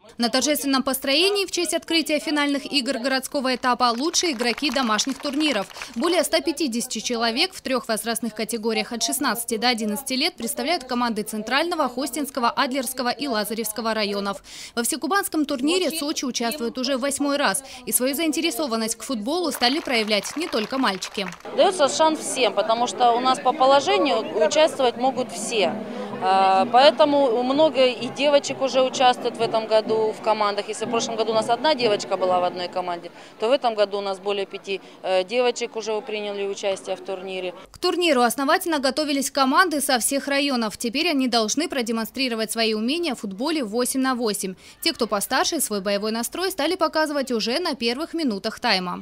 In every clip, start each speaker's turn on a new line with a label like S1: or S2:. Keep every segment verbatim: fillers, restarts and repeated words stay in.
S1: На торжественном построении в честь открытия финальных игр городского этапа лучшие игроки домашних турниров. Более ста пятидесяти человек в трех возрастных категориях от шестнадцати до одиннадцати лет представляют команды Центрального, Хостинского, Адлерского и Лазаревского районов. Во всекубанском турнире Сочи участвует уже в восьмой раз. И свою заинтересованность к футболу стали проявлять не только мальчики.
S2: Дается шанс всем, потому что у нас по положению участвовать могут все. Поэтому много и девочек уже участвуют в этом году в командах. Если в прошлом году у нас одна девочка была в одной команде, то в этом году у нас более пяти девочек уже приняли участие в турнире.
S1: К турниру основательно готовились команды со всех районов. Теперь они должны продемонстрировать свои умения в футболе восемь на восемь. Те, кто постарше, свой боевой настрой стали показывать уже на первых минутах тайма.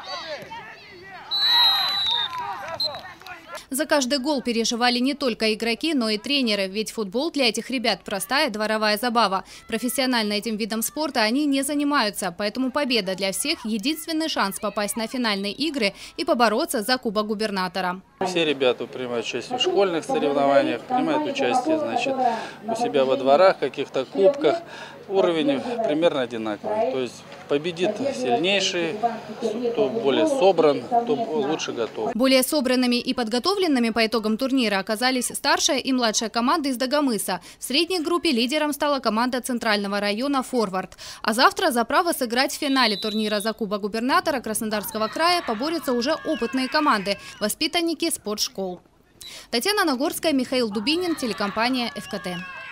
S1: За каждый гол переживали не только игроки, но и тренеры. Ведь футбол для этих ребят простая дворовая забава. Профессионально этим видом спорта они не занимаются. Поэтому победа для всех – единственный шанс попасть на финальные игры и побороться за Кубок губернатора.
S3: Все ребята принимают участие в школьных соревнованиях, принимают участие, значит, у себя во дворах, каких-то кубках. Уровень примерно одинаковый. То есть победит сильнейший, кто более собран, кто лучше готов.
S1: Более собранными и подготовленными по итогам турнира оказались старшая и младшая команды из Дагомыса. В средней группе лидером стала команда Центрального района «Форвард». А завтра за право сыграть в финале турнира за Кубок губернатора Краснодарского края поборются уже опытные команды – воспитанники спортшкол. Татьяна Нагорская, Михаил Дубинин, телекомпания «ФКТ».